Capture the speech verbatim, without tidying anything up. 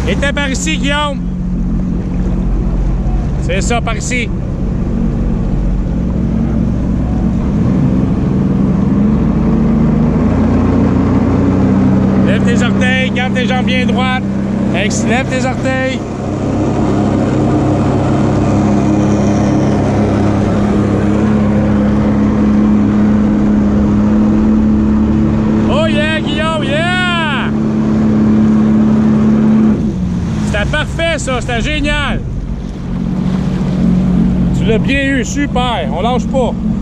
était par ici, Guillaume. C'est ça, par ici. Lève tes orteils, garde tes jambes bien droites. Ex, lève tes orteils. Oh yeah, Guillaume, yeah! C'était parfait, ça, c'était génial. Tu l'as bien eu, super, on lâche pas.